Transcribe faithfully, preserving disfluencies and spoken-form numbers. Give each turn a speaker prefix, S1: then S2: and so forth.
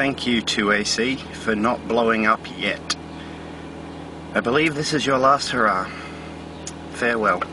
S1: thank you to A C for not blowing up yet. I believe this is your last hurrah. Farewell.